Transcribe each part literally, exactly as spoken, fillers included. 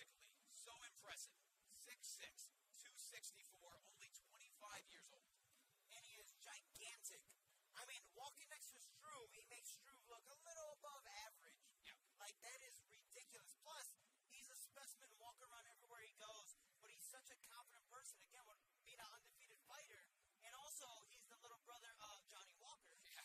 physically so impressive. six six, two sixty-four, only twenty-five years old. And he is gigantic. I mean, walking next to Struve, he makes Struve look a little above average. Yeah. Like, that is ridiculous. Plus, he's a specimen, walk around everywhere he goes, but he's such a confident person. Again, would beat an undefeated fighter. And also, he's the little brother of Johnny Walker. Yeah.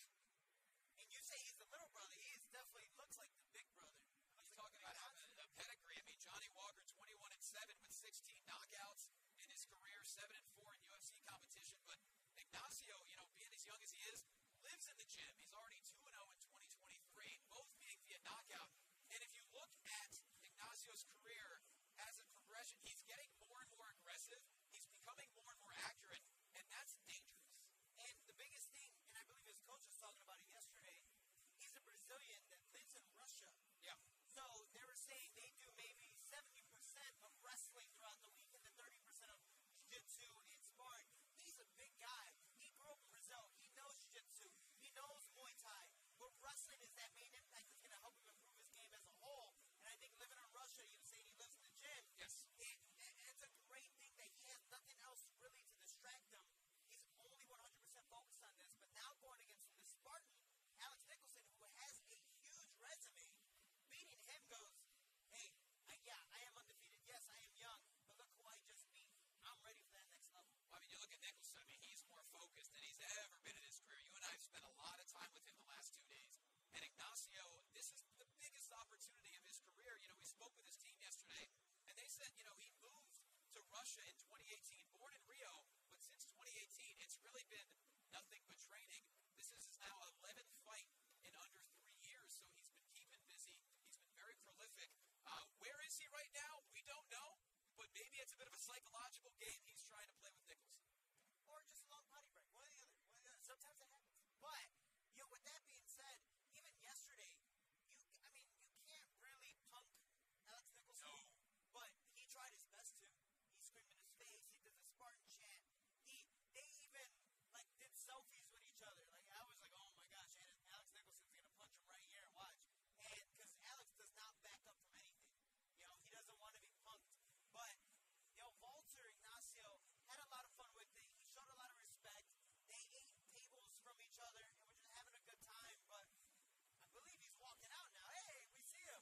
And you say he's the little brother. He is definitely looks like the big brother. He's talking about having a pedigree. I mean, Johnny Walker, twenty-one and seven with sixteen knockouts in his career, seven and four in U F C competition. But Ignacio, you know, being as young as he is, lives in the gym. He's already two and oh in twenty twenty-three, both being via knockout. And if you look at Ignacio's career as a progression, he's getting more and more aggressive. He's becoming more and more accurate, and that's dangerous. And the biggest thing, and I believe his coach was talking about it yesterday, he's a Brazilian that lives in Russia. Yeah. So they were saying they do maybe seventy percent of wrestling throughout the week and then thirty percent of jiu-jitsu and sparring. He's a big guy. He grew up in Brazil. He knows jiu-jitsu. He knows Muay Thai. But wrestling is that main impact that's going to help him improve his game as a whole. And I think living in Russia, you say he lives in the gym. Yes. It, it, it's a great thing that he has nothing else really to distract him. He's only one hundred percent focused on this. But now going against the Spartan, Alex Nicholson, who has a huge resume, beating him goes, hey, I, yeah, I am undefeated. Yes, I am young, but look who I just beat. I'm ready for that next level. I mean, you look at Nicholson. I mean, he's more focused than he's ever been in his career. You and I have spent a lot of time with him the last two days. And Ignacio, this is the biggest opportunity of his career. You know, we spoke with his team yesterday, and they said, you know, he moved to Russia in twenty eighteen, born in Rio, but since twenty eighteen, it's really been nothing but training. This is now eleventh fight in under three years, so he's been keeping busy. He's been very prolific. Uh, where is he right now? We don't know, but maybe it's a bit of a psychological game he's trying to play with Nicholson. Or just a long potty break, one or the other. One or the other. Sometimes it happens. But, you know, with that being said, even yesterday, you, I mean, you can't really punk Alex Nicholson. No. But he tried his best to. He screamed in his face. He did the Spartan chant. He, they even, like, did selfies with each other. Like, I was like, oh my gosh, Alex Nicholson's going to punch him right here. Watch. And, because Alex does not back up from anything. You know, he doesn't want to be punked. But, you know, Walter Ignacio had a lot of fun with it. He showed a lot of respect. They ate tables from each other and were just having a good time. But I believe he's walking out now. Hey, we see him.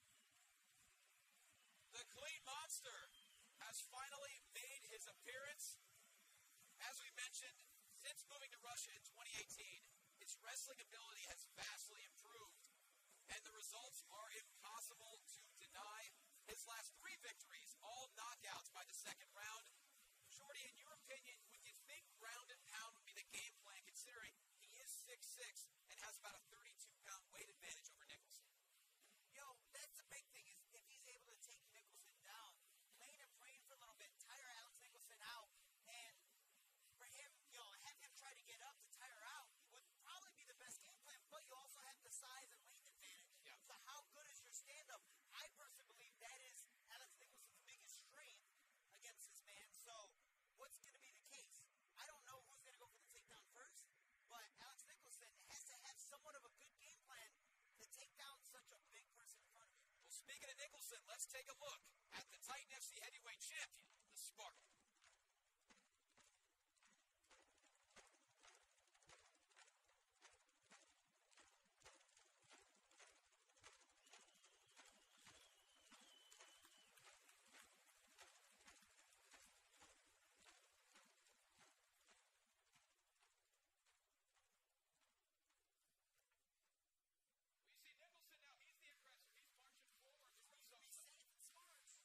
The Clean Monster has finally made his appearance. As we mentioned, since moving to Russia in twenty eighteen, his wrestling ability has vastly improved, and the results are impossible to deny. His last three victories, all knockouts by the second round. Shorty, in your opinion, would you think ground and pound would be the game plan, considering he is six six and has about a thirty-two pound weight advantage over Nicholson? Yo, that's the big thing, is if he's able to take Nicholson down, playing and praying for a little bit, tire Alex Nicholson out, and for him, you know, have him try to get up to tire out would probably be the best game plan, but you also have the size and weight advantage. Yeah. So how good is your stand-up? I personally believe that is Alex Nicholson's biggest strength against this man. So what's going to be the case? I don't know who's going to go for the takedown first, but Alex Nicholson has to have somewhat of a good game plan to take down such a big person in front of him. Well, speaking of Nicholson, let's take a look at the Titan F C heavyweight champion, the Spartan. Nicholson now, he's the aggressor. He's marching forward. He's safe and smart.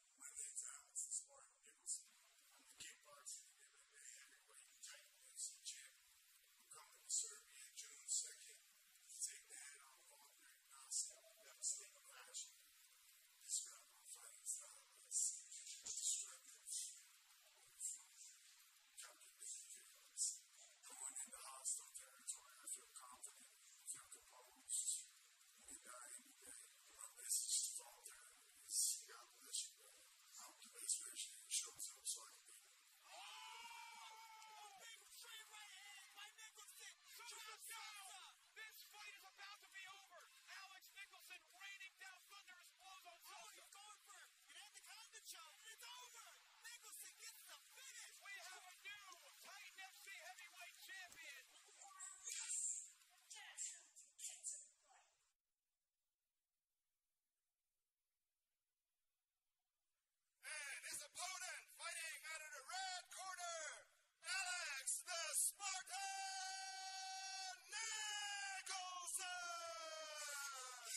his opponent fighting out of the red corner, Alex the Spartan Nicholson!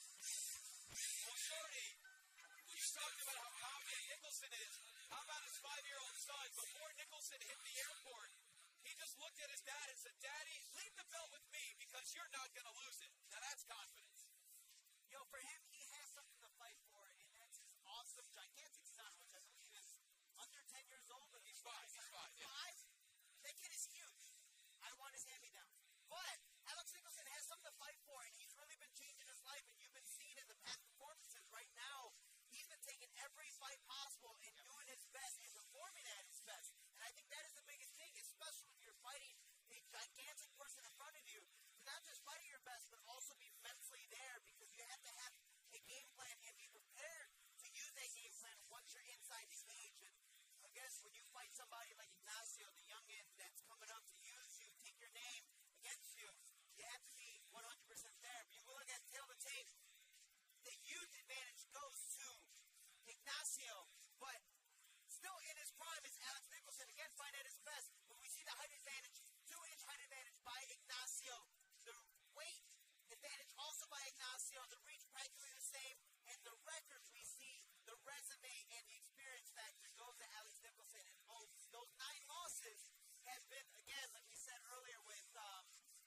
Well, Shorty, we talked about how confident Nicholson is. How about his five-year-old son? Before Nicholson hit the airport, he just looked at his dad and said, Daddy, leave the belt with me because you're not going to lose it. Now, that's confidence. Yo, for him, he has something to fight for, and that's his awesome, gigantic son, which I believe is under ten years old. But He's five. He's five. Yeah. Five? That kid is huge. I want his hand-me-down. But Alex Nicholson has something to fight for, and he's really been changing his life, and you've been seeing in the past performances right now. He's been taking every fight possible and doing his best and performing at his best. And I think that is the biggest thing, especially when you're fighting a gigantic person in front of you, to not just fight your best, but also be mentally there, because you have to have a game plan and be prepared to use that game plan once you're inside the cage. And I guess when you fight somebody like Ignacio, the youngin that's coming up to use you, take your name against you, you have to be one hundred percent there. But you look at tail to tape, the youth advantage goes to Ignacio, but still in his prime is Alex Nicholson, again, fighting at his best. But we see the height advantage, two-inch height advantage by Ignacio. The weight advantage also by Ignacio. The reach practically the same. And the records we see, the resume and the experience factor goes to Alex Nicholson. And oh, those nine losses have been, again, like we said earlier with um,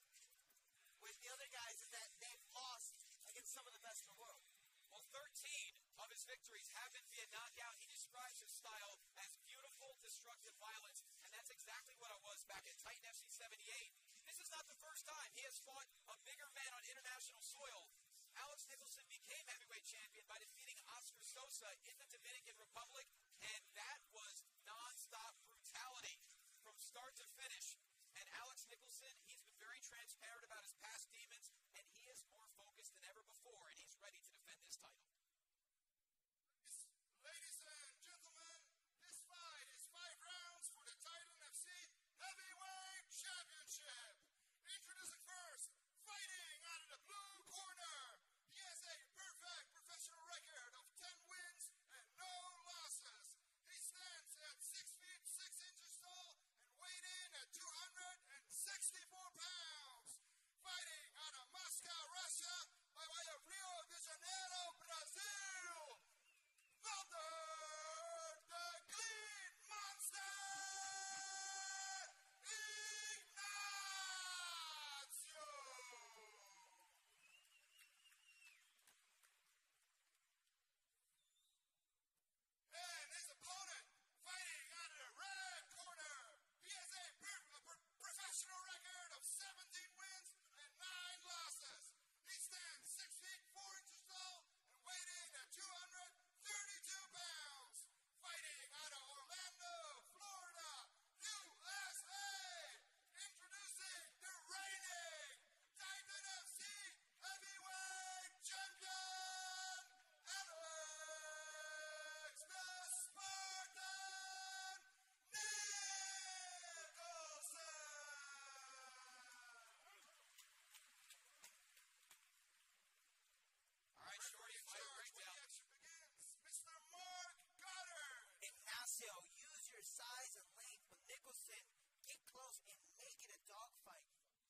with the other guys, is that they've lost against some of the best in the world. Well, thirteen of his victories have been via knockout. He describes his style as beautiful, destructive violence, and that's exactly what it was back at Titan F C seventy-eight. This is not the first time he has fought a bigger man on international soil. Alex Nicholson became heavyweight champion by defeating Oscar Sosa in the Dominican Republic, and that was non-stop brutality from start to finish. And Alex Nicholson, he's been very transparent about his past demons, and he is more focused than ever before, and he's ready to defend his title. Ladies and gentlemen, this fight is five rounds for the Titan F C Heavyweight Championship. Introducing first, fighting out of the blue corner. He has a perfect professional record of ten wins and no losses. He stands at six feet six inches tall and weighed in at two hundred sixty-four pounds. Fighting out of Moscow, Russia, by way of Rio de Janeiro, Brazil. Walter the Clean Monster Ignacio. And his opponent, fighting out of the red corner, he has a, per- a per- professional record of seventeen wins and nine losses. He stands six feet four inches tall and weighed in at two hundred thirty-two pounds. Fighting out of Orlando, Florida, U S A. Introducing the reigning Titan F C Heavyweight Champion, Alex the Spartan Nicholson. All right, Shorty, fight Charge when the breakdown. action begins. Mister Mark Goddard. Ignacio, use your size and length, but Nicholson, get close and make it a dogfight.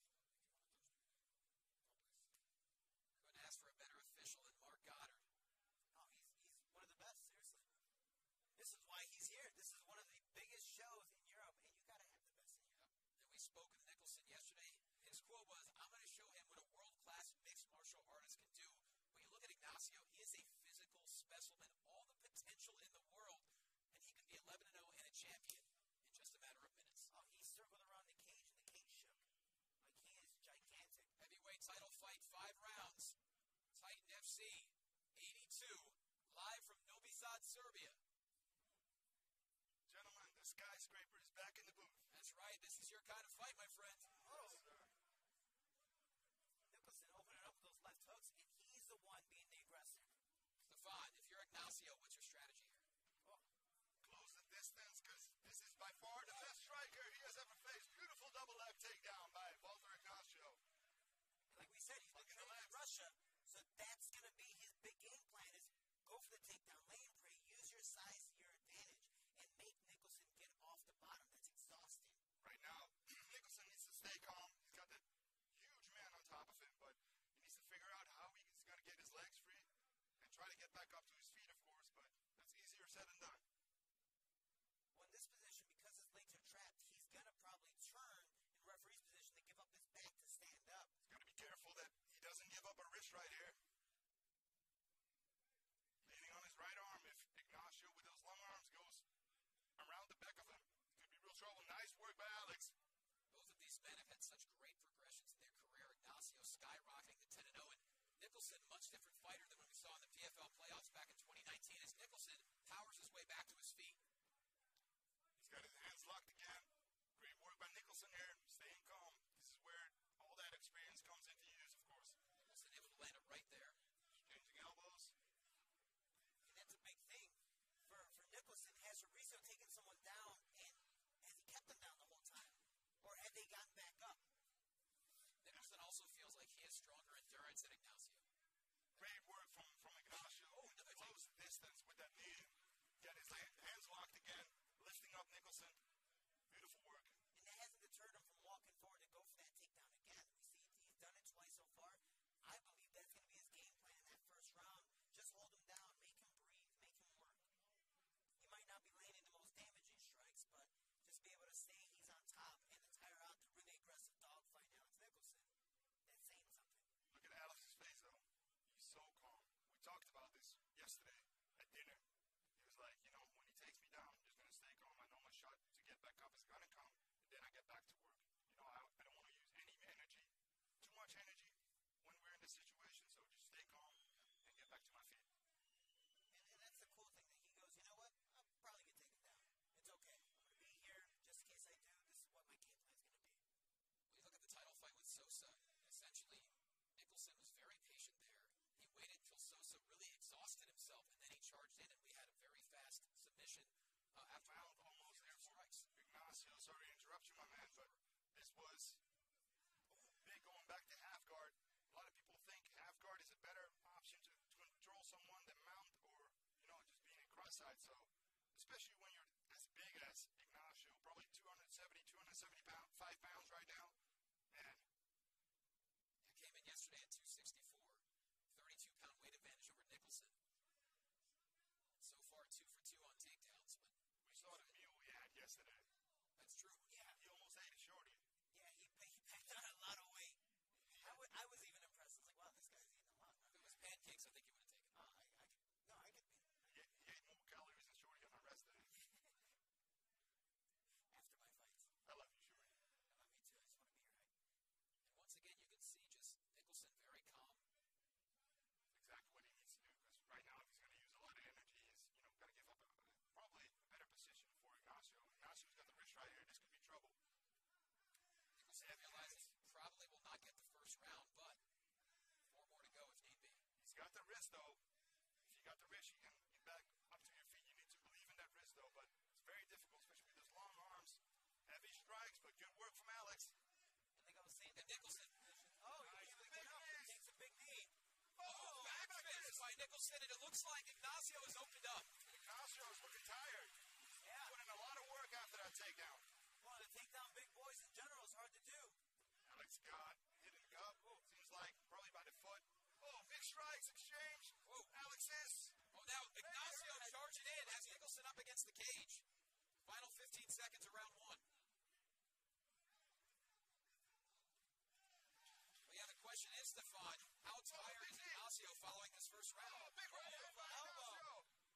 Couldn't ask for a better official than Mark Goddard. Oh, he's, he's one of the best, seriously. This is why he's here. This is one of the biggest shows in Europe, and you got to have the best in Europe. And we spoke with Nicholson yesterday. His quote was, I'm going to show him what a world-class mixed martial artist can do. When you look at Ignacio, he is a physical specimen, all the potential in the world, and he can be eleven and oh and a champion in just a matter of minutes. Oh, he circled around the cage, and the cage shook. Like, he is gigantic. Heavyweight title fight, five rounds. Titan F C, eighty-two, live from Novi Sad, Serbia. Gentlemen, the skyscraper is back in the booth. That's right. This is your kind of fight, my friend. Oh. Nicholson opening up with those left hooks, and he's the one being the aggressor. Stefan, if you're Ignacio, what's your strategy here? Oh, close the distance, because this is by far the best striker he has ever faced. Beautiful double leg takedown by Walter Ignacio. And like we said, he's been Fucking training in relax. Russia, so that's going to be his big game plan is go for the takedown, lay and pray, use your size to your advantage. back up to his feet, of course, but that's easier said than done. Well, in this position, because his legs are trapped, he's going to probably turn in referee's position to give up his back to stand up. He's got to be careful that he doesn't give up a wrist right here. Leaning on his right arm, if Ignacio with those long arms goes around the back of him, it's going to be real trouble. Nice work by Alex. Both of these men have had such great progressions in their career. Ignacio skyrocketing to ten and oh, and Nicholson, much different fighter than when we saw in the P F L playoffs back in twenty nineteen, as Nicholson powers his way back to his feet. He's got his hands locked again. Great work by Nicholson here, staying calm. This is where all that experience comes into use, of course. Nicholson able to land it right there. Changing elbows. And that's a big thing for, for Nicholson. Has Mauricio taken someone down, and has he kept them down the whole time? Or have they gotten back up? Nicholson also feels like he has stronger endurance than Ignacio. Great work from, from Ignacio. Oh, another Close the distance with that knee. Get his hands locked again. Lifting up Nicholson. Beautiful work. And that hasn't deterred him from walking forward to go for that takedown again. We see he's done it twice so far. I believe that's going to be his game plan in that first round. Just hold him down, make him breathe, make him work. He might not be landing the most damaging strikes, but just be able to stay he's on top and to tire out the really aggressive dogfight Alex Nicholson. That's saying something. Look at Alex's face, though. He's so calm. We talked about this yesterday at dinner. He was like, you know, when he takes me down, I'm just going to stay calm. I know my shot to get back up is going to come, and then I get back to work. You know, I, I don't want to use any energy, too much energy when we're in this situation, so just stay calm and get back to my feet. And, and that's the cool thing that he goes, you know what, I'll probably get taken down. It's okay. I'm going to be here just in case I do. This is what my game plan is going to be. When you look at the title fight with Sosa, essentially Nicholson was very patient there. He waited until Sosa really exhausted himself, and then he charged in, and we had a very fast submission uh, after Found almost there for strikes. Ignacio. Sorry to interrupt you, my man, but this was big going back to half guard. A lot of people think half guard is a better option to, to control someone than mount or, you know, just being a cross-side. So, especially when you're as big as Ignacio, probably two seventy, two seventy-five pounds right now. And He came in yesterday at two sixty-four, thirty-two pound weight advantage over Nicholson. So far, two for two on takedowns, but we saw the meal we had yesterday. that's true. Yeah, He almost ate a shorty. yeah, he, he packed on a lot of weight. I, would, I was even impressed. I was like, wow, this guy's eating a lot. If it was pancakes, I think he would have taken it. Uh, I, I could, no, I could be He ate, he ate more calories than Shorty on the rest day. after my fights. I love you, Shorty. I love you too. I just want to be here, right? And once again, you can see just Nicholson very calm. That's exactly what he needs to do, because right now, if he's going to use a lot of energy, he's, you know, got to give up a, probably a better position for Ignacio. Ignacio's got the wrist right here. This could be trouble. Nicholson realizes he probably will not get the first round, but four more to go if need be. He's got the wrist, though. If you got the wrist, you can get back up to your feet. You need to believe in that wrist, though, but it's very difficult, especially with those long arms. Heavy strikes, but good work from Alex. And like I was saying, And Nicholson. oh, he Nice. gave a Big good up. knees. Takes a big knee. Oh, back fist by Nicholson, and it looks like Ignacio has opened up. Ignacio is looking tired. Yeah. Put in a lot of work after that takedown. Well, to take down big boys in general is hard to do. Alex got hit in the gut. Oh, seems like probably by the foot. Oh, big strikes exchange. Whoa. Alex is. Oh, now Ignacio charging in, has Nicholson up against the cage. Final fifteen seconds of round one. But yeah, the question is, Stefan, how tired is Ignacio following this first round? Oh, big right hand by Ignacio.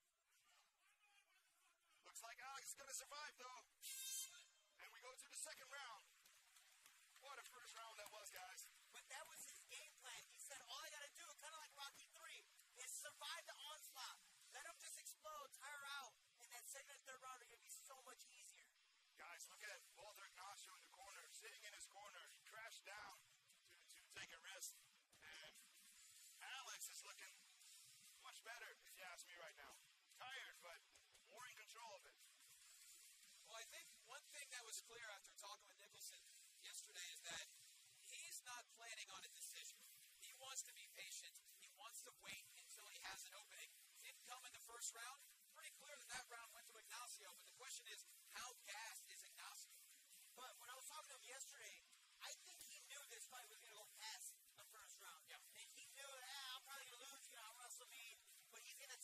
Looks like Alex is going to survive, though. And we go to the second round. What a first round that was, guys. But that was his game plan. He said, all I got to do, kind of like Rocky three, is survive the onslaught. Let him just explode, tire out, and that second and third round are going to be so much easier. Guys, look at Walter Ignacio in the corner, sitting in his corner. He crashed down to, to take a risk. And Alex is looking much better, if you ask me right now. Tired, but more in control of it. Well, I think one thing that was clear after talking with Nicholson yesterday is that he's not planning on a decision. He wants to be patient. He wants to wait until he has an opening. Didn't come in the first round. Pretty clear that that round went to Ignacio, but the question is, how gassed is Ignacio? But when I was talking to him yesterday, I think he knew this fight was going to go past the first round. Yeah. And he knew, ah, I'm probably going to lose, you know, I'll wrestle me. But he's going to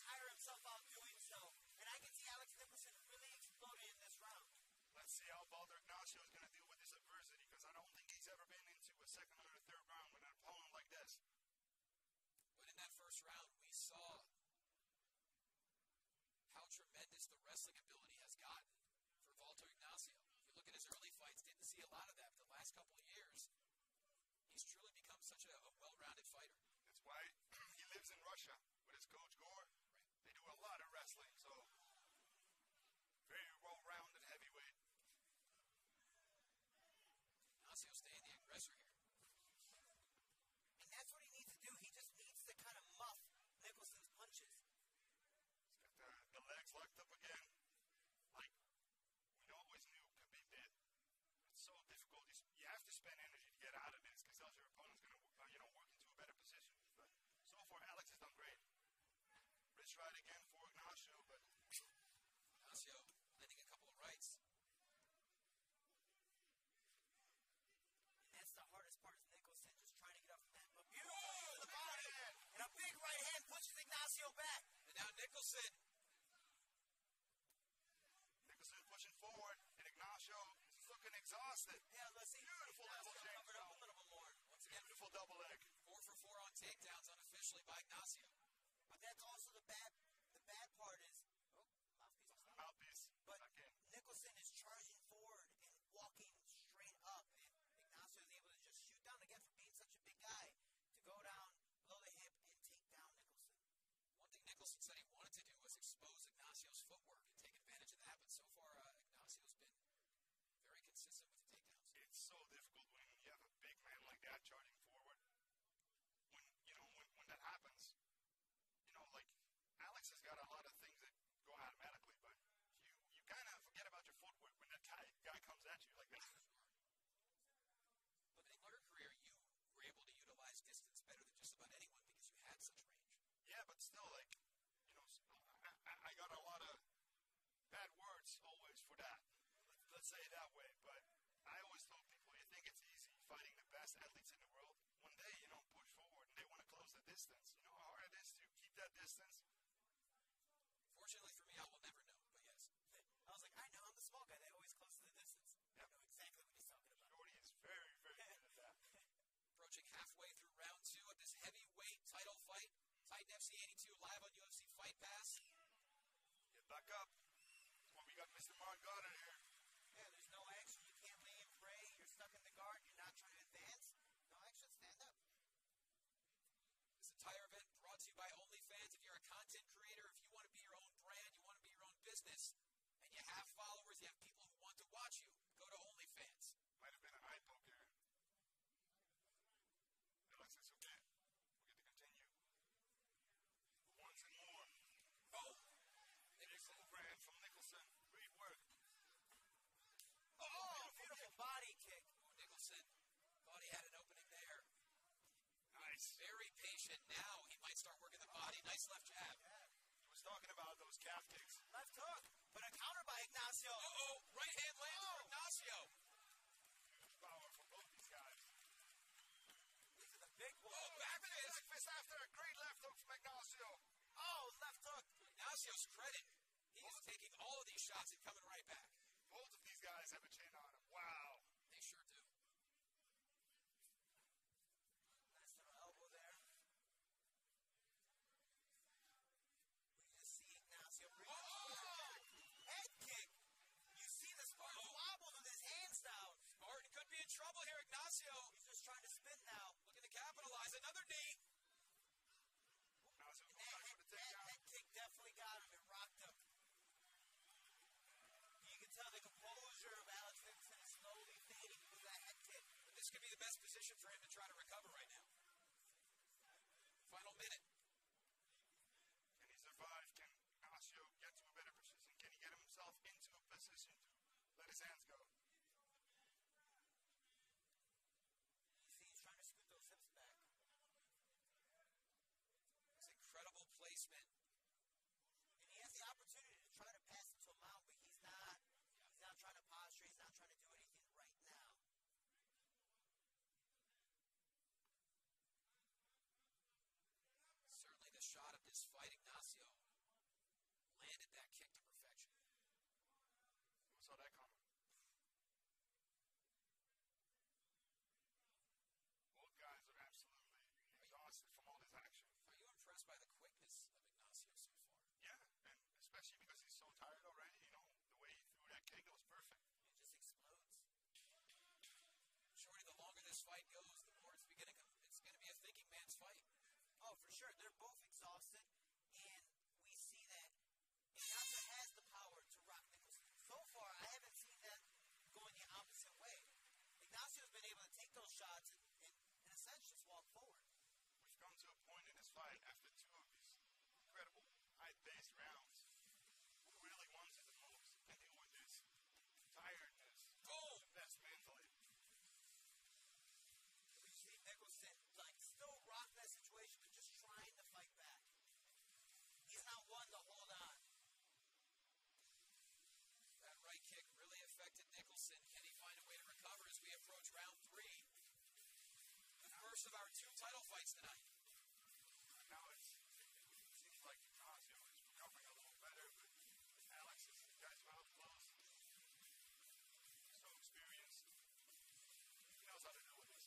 second or the third round with an opponent like this. But in that first round, we saw how tremendous the wrestling ability has gotten for Walter Ignacio. If you look at his early fights, didn't see a lot of that. But the last couple of years, he's truly become such a, a well-rounded fighter. That's why he lives in Russia with his coach Gore. Right. They do a lot of wrestling, so very well-rounded heavyweight. Ignacio staying the aggressor here. And that's what he needs to do. He just needs to kind of muff Nicholson's punches. He's got the, the legs locked up again, like we always knew Khabib did. It's so difficult. You, you have to spend energy to get out of this because else your opponent's going to, uh, you know, work into a better position. But so far, Alex has done great. Wrist right again for Ignacio, but Ignacio landing a couple of rights. And that's the hardest part is Nicholson just trying to get up from that. But beautiful to the body. And a big right hand pushes Ignacio back. And now Nicholson. Nicholson pushing forward, and Ignacio is looking exhausted. Yeah, let's see. Beautiful Ignacio double leg. covered up a little bit more. Once again, Beautiful double leg. four for four on takedowns unofficially by Ignacio. But that's also the bad the bad part is oh, mouthpiece is not. Mouthpiece. But Back in. Nicholson is charging forward and walking straight up, and Ignacio is able to just shoot down again for being such a big guy to go down below the hip and take down Nicholson. One thing Nicholson said he wanted to do was expose Ignacio's footwork and take advantage of that, but so far uh, Ignacio's been very consistent with the takedowns. It's so difficult when you have a big man like that charging forward. When you know when, when that happens, you know, like Alex has got a lot of things that go automatically, but you you kind of forget about your footwork when that guy guy comes at you like that. But in your career, you were able to utilize distance better than just about anyone because you had such range. Yeah, but still, like, you know, I, I, I got a lot of bad words always for that. Let's, let's say it that way. But I always told people, you think it's easy fighting the best athletes in the world? One day, you know, push forward and they want to close the distance. You know how hard it is to keep that distance? Fortunately for me, I will never know, but yes. I was like, I know, I'm the small guy. They always close to the distance. Yep. I know exactly what he's talking about. Shorty is very, very good at that. Approaching halfway through round two of this heavyweight title fight. Titan F C eighty-two live on U F C Fight Pass. Get back up. Well, we got Mister Mark Goddard here. Yeah, there's no action. You can't lay and pray. You're stuck in the guard. You're not trying to advance. No action. Stand up. This entire event brought to you by OnlyFans. If you're a content creator, if you want to be your own brand, you want to be your own business, and you have followers, you have people who want to watch you, go to OnlyFans. Might have been an eye poke here. Alex, it's okay. We get to continue. Once and more. Oh! Nicholson overhand from Nicholson. Great work. Oh, beautiful body kick. Nicholson thought he had an opening there. Nice. Very patient. Now he might start working the body. Nice left jab. He was talking about those calf kicks. Left hook. But a counter by Ignacio. Uh-oh. Right hand lands Oh. for Ignacio. Huge power from both these guys. These are the big boys. Oh, back fist. Back fist after a great left hook from Ignacio. Oh, left hook. Ignacio's credit. He is taking all of these shots and coming right back. Both of these guys have a chin on them. Wow. They sure do. Nice little elbow there. We just see Ignacio bring Oh! head kick. You see the Spartan Oh. wobble with his hands down. Spartan could be in trouble here. Ignacio He's just trying to spin now. looking to capitalize. Another knee. Ignacio And goes that, back head, for the that takedown. head kick definitely got him. It rocked him. You can tell the composure of Alex Nicholson is slowly fading with that head kick. But this could be the best position for him to try to recover right now. Final minute. Can he survive? Can Ignacio get to a better position? Can he get himself into a position to let his hands go? You see he's trying to scoot those hips back. This incredible placement. And he has the opportunity to try to pass it to a mount, but he's not. He's not trying to posture. He's not trying to do anything right now. Certainly the shot of this fight, Ignacio landed that kick to perfection. Who saw that coming? exhausted from all this action. Are you impressed by the quickness of Ignacio so far? Yeah, and especially because he's so tired already. You know, the way he threw that kick, that was perfect. It just explodes. Shorty, the longer this fight goes, the more it's beginning. It's going to be a thinking man's fight. Oh, for sure. They're both exhausted, and we see that Ignacio has the power to rock Nicholson. So far, I haven't seen that going the opposite way. Ignacio's been able to take those shots and, and, and essentially just walk forward. We've come to a point in this fight after two of these incredible high-paced rounds. Who really wants it the most? And deal with this tiredness. Boom! That's mentally. We see Nicholson, like, still rock that situation, but just trying to fight back. He's not one to hold on. That right kick really affected Nicholson. Can he find a way to recover as we approach round three? The first of our two title fights tonight. Now it's, it seems like Ignacio is recovering a little better, but Alex is the guy who out close. So experienced. He knows how to deal with this.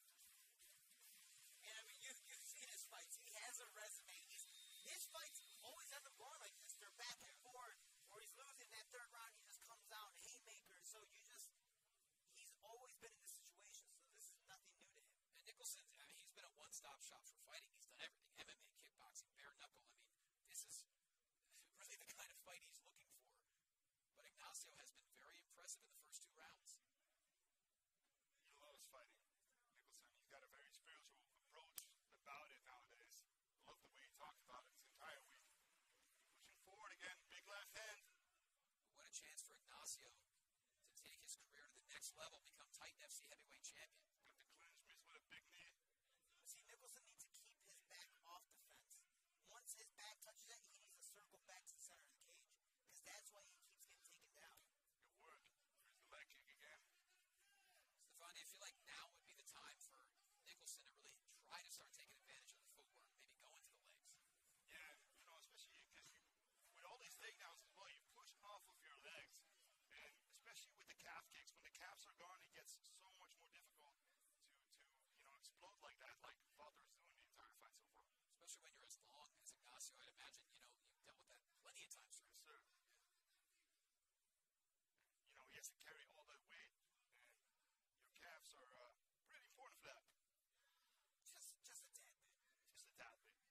And I mean, you, you've seen his fights. He has a resume. He's, his fights always end up going like this. They're back and forth, or he's losing that third round. He just comes out and haymakers. So you just, he's always been in this situation. So this is nothing new to him. And Nicholson, I mean, he's been a one-stop shop for fighting. He's done everything. M M A, kickboxing, bare knuckle. I mean, this is really the kind of fight he's looking for. But Ignacio has been very impressive in the first two rounds. He loves fighting. Nicholson, he's got a very spiritual approach about it nowadays. I love the way he talked about it this entire week. Pushing forward again, big left hand. What a chance for Ignacio to take his career to the next level, become Titan F C heavyweight champion. Got the clinch, missed with a big knee. See, Nicholson needs to keep his back off the fence. Once his back touches it, he needs to circle back to the center of the cage, because that's why he keeps getting taken down. Good work. Here's the leg kick again. Stefan, do you feel like now would be the time for Nicholson to really try to start taking advantage of the footwork, maybe go into the legs? Yeah, you know, especially because you, with all these takedowns as well, you push off of your legs. And especially with the calf kicks, when the calves are gone, it gets so much more difficult to, to you know, explode like that, like Walter is doing the entire fight so far. Especially when you're as long as Ignacio, I'd imagine, you know, you've dealt with that plenty of times. Yes, sir. You know, he has to carry all that weight, and your calves are uh, pretty important for that. Just, just a tad bit. Just a tad bit.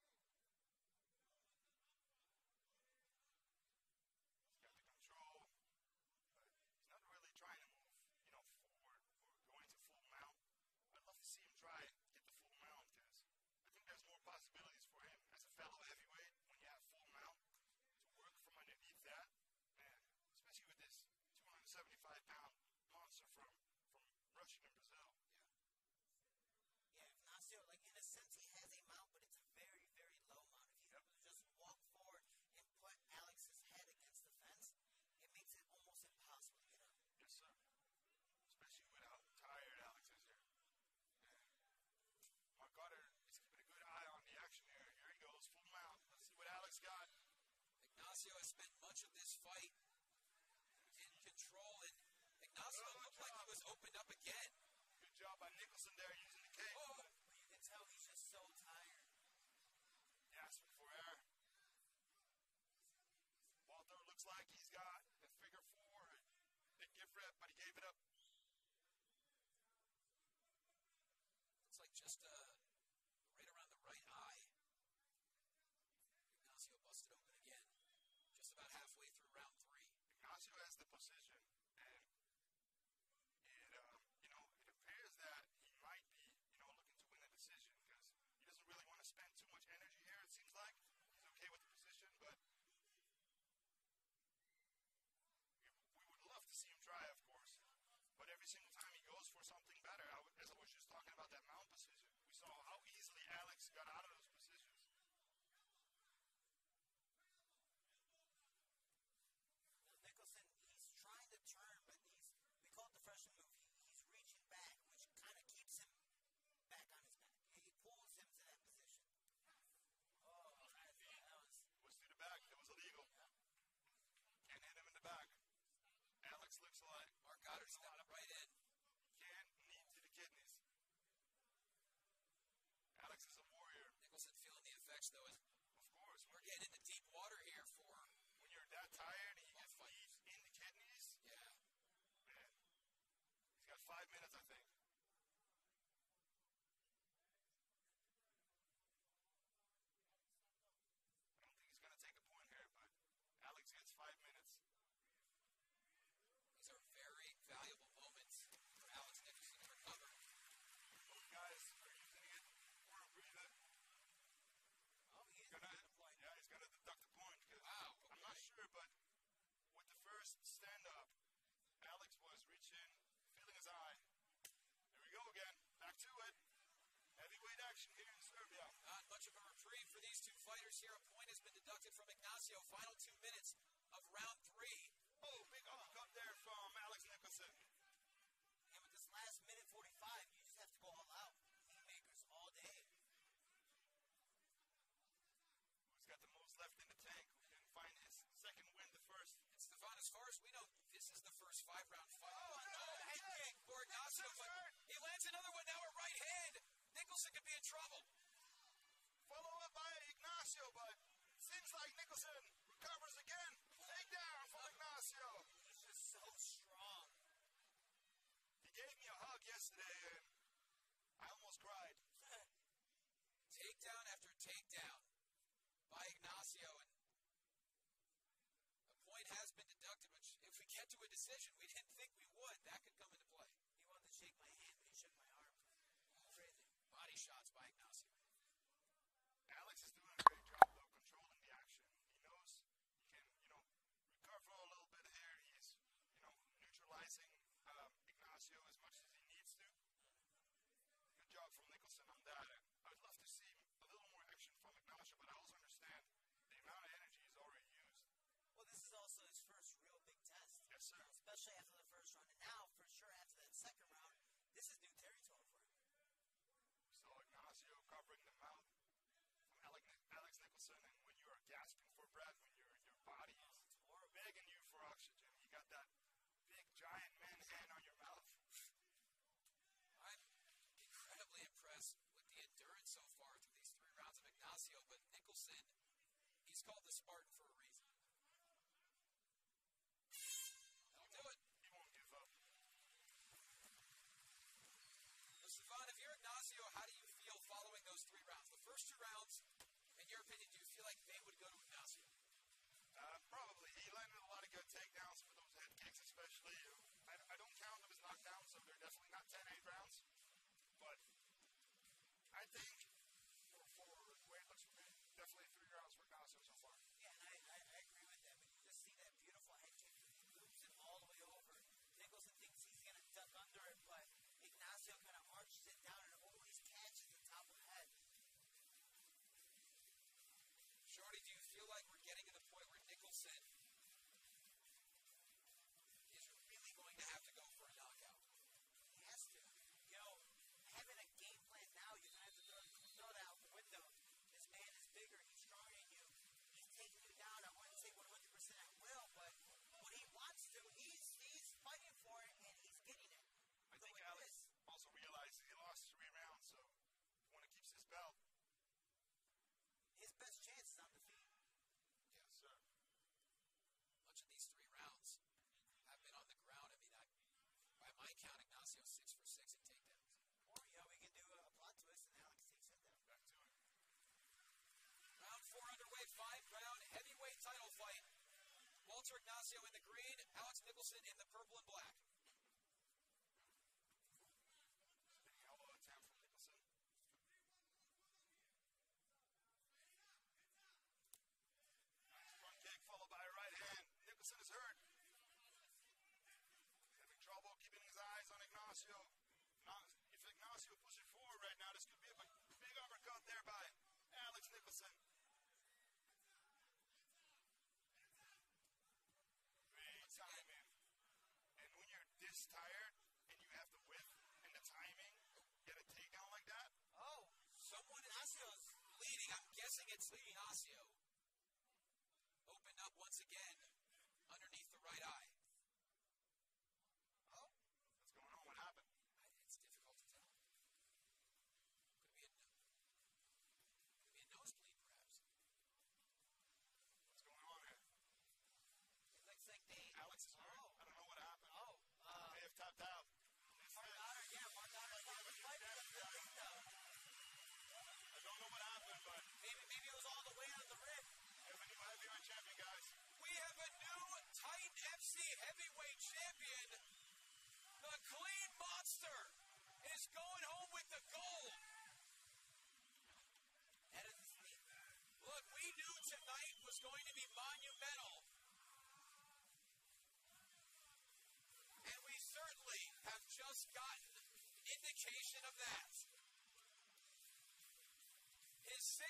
He's got the control, but he's not really trying to move, you know, forward or go into full mount. I'd love to see him try and get the full mount, because I think there's more possibilities for him as a fellow heavyweight when you have full mount to work from underneath that, and especially with this two hundred seventy-five pound monster from, from Russia and Brazil. Yeah, Ignacio, like, in a sense, he has a mount, but it's a very, very low mount. If he's Yep. able to just walk forward and put Alex's head against the fence, it makes it almost impossible to get up. Yes, sir. Especially with how tired Alex is here. Mark Goddard is keeping a good eye on the action here. Here he goes, full mount. Let's see what Alex got. Ignacio has spent much of this fight in control, and Ignacio Good looked like he job. was opened up again. Good job by Nicholson there using the cage. Oh, But you can tell he's just so tired. Gasping for air. Walter looks like he's got the figure four, the gift rep, but he gave it up. looks like just uh, right around the right eye. Ignacio busted open again, just about halfway through round three. Ignacio has the position, and it, um, you know, it appears that he might be, you know, looking to win the decision because he doesn't really want to spend too much energy here. It seems like he's okay with the position, but we, we would love to see him try, of course. But every single time he goes for something better, I w- as I was just talking about that mount position, we saw how easily Alex got out of those positions. Nicholson, he's trying to turn, but he's, we call it the freshman move. He, he's reaching back, which kind of keeps him back on his back. He pulls him to that position. Oh, that, that was... Was to the back. It was illegal. Can't hit him in the back. Alex looks like Mark Goddard stepped right in. can knee to the kidneys. Alex stretch, though. As Of course, we're getting into deep water here for when you're that tired and you get Well, deep in the kidneys, yeah. man, he's got five minutes, I think. I don't think he's going to take a point here, but Alex gets five minutes. These are very valuable moments for Alex Nicholson to recover. Both guys are using it for a breather. Oh, he's He's gonna, gonna point. yeah, he's gonna deduct the point because Wow, I'm not okay. sure, but with the first stand up, Alex was reaching, feeling his eye. There we go again, back to it. Heavyweight action here in Serbia. Not much of a reprieve for these two fighters here. A point has been deducted from Ignacio. Final two minutes of round three. Oh, big uppercut there from Alex Nicholson. And with this last minute forty-five, you just have to go all out. Haymakers all day. Who's got the most left in the tank? Who can find his second win, the first? And Stefan, as far as we know, this is the first five-round fight. Oh, no, head yeah. kick for Ignacio, but he lands another one now, a right hand. Nicholson could be in trouble. Follow up by Ignacio, but seems like Nicholson recovers again. Takedown for Ignacio. He's just so strong. He gave me a hug yesterday, and I almost cried. Takedown after takedown by Ignacio, and a point has been deducted, which if we get to a decision, we didn't think we would. That could come into play. He wanted to shake my hand, but he shook my arm. Crazy. Body shots by Ignacio. Alex is doing a great job, though, controlling the action. He knows he can, you know, recover a little bit here. He's, you know, neutralizing um, Ignacio as much as he needs to. Good job from Nicholson on that. I'd love to see a little more action from Ignacio, but I also understand the amount of energy he's already used. Well, this is also his first real big test. Yes, sir. Especially after the first round. And now, for sure, after that second round, this is new territory for him. We saw Ignacio covering the mouth from Alex, Alex Nicholson, and when you are gasping for breath, when your your body is begging you for oxygen, you got that big giant man hand on your mouth. I'm incredibly impressed with the endurance so far through these three rounds of Ignacio, but Nicholson, he's called the Spartan for a reason. That'll do it. He won't give up. So, Stefan, if you're Ignacio, how do you feel following those three rounds? The first two rounds, in your opinion, do you feel like they would go to Ignacio? Uh, probably. He landed a lot of good takedowns for those head kicks, especially. I, I don't count them as knockdowns, so they're definitely not ten eight rounds. But I think for, for the way it looks for me, definitely three rounds for Ignacio so far. Yeah, and I, I, I agree with that. But you just see that beautiful head kick. He loops it all the way over. Nicholson thinks he's going to duck under it, but Ignacio kind of arches it down and always catches the top of the head. Shorty, do you feel like we're getting to the point where Nicholson is really going to have to go for a knockout? He has to. You know, having a game plan now, you're going to have to throw, throw that out the window. This man is bigger. He's stronger than you. He's taking you down. I wouldn't say one hundred percent at will, but when he wants to, he's he's fighting for it, and he's getting it. I So think it Alex is. also realized he lost three rounds, so he want to keep his belt. His best chance is on defeat. Yes, sir. Much of these three rounds have been on the ground. I mean, I, by my count, Ignacio six for six in takedowns. Or, you know, we can do a plot twist, and Alex takes it down. Back to it. Round four underway, five-round heavyweight title fight. Walter Ignacio in the green, Alex Nicholson in the purple and black. Big elbow attempt from Nicholson. Nice front kick followed by a right hand. Nicholson is hurt. Having trouble keeping his eyes on Ignacio. Not, if Ignacio pushes forward right now, this could be a big, big uppercut there by Alex Nicholson. Great timing. And when you're this tired and you have the width and the timing, get a takedown like that. Oh, Someone Ignacio's leading. I'm guessing it's Ignacio. Opened up once again underneath the right eye. Oh, what's going on? What happened? I, it's difficult to tell. Could be a, no- could be a nosebleed, perhaps.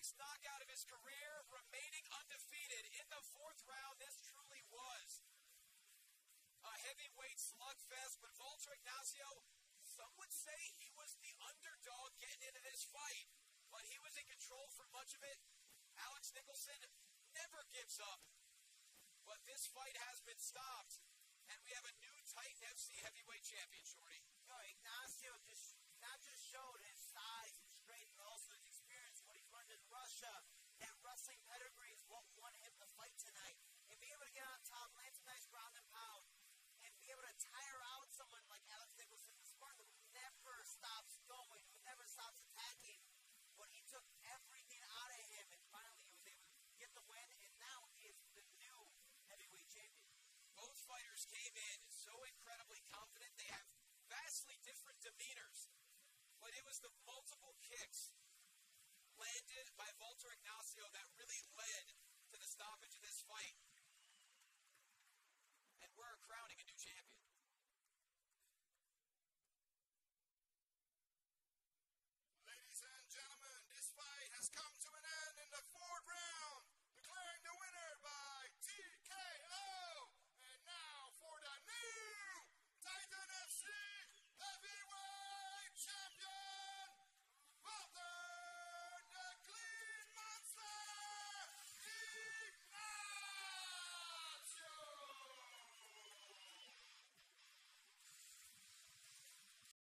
sixth knockout of his career, remaining undefeated in the fourth round. This truly was a heavyweight slugfest, but Walter Ignacio, some would say he was the underdog getting into this fight, but he was in control for much of it. Alex Nicholson never gives up, but this fight has been stopped, and we have a new Titan F C heavyweight champion, Shorty. Yo, Ignacio just not just showed his size and strength, but also his experience, what he's learned in Russia. That wrestling pedigree is what won him the fight tonight. And be able to get on top, land some nice ground and pound, and be able to tire out someone like Alex Nicholson, the Spartan, who never stops going, who never stops attacking. But he took everything out of him, and finally he was able to get the win, and now he is the new heavyweight champion. Both fighters came in so incredibly confident. They have vastly different demeanors, but it was the multiple kicks landed by Walter Ignacio that really led to the stoppage of this fight.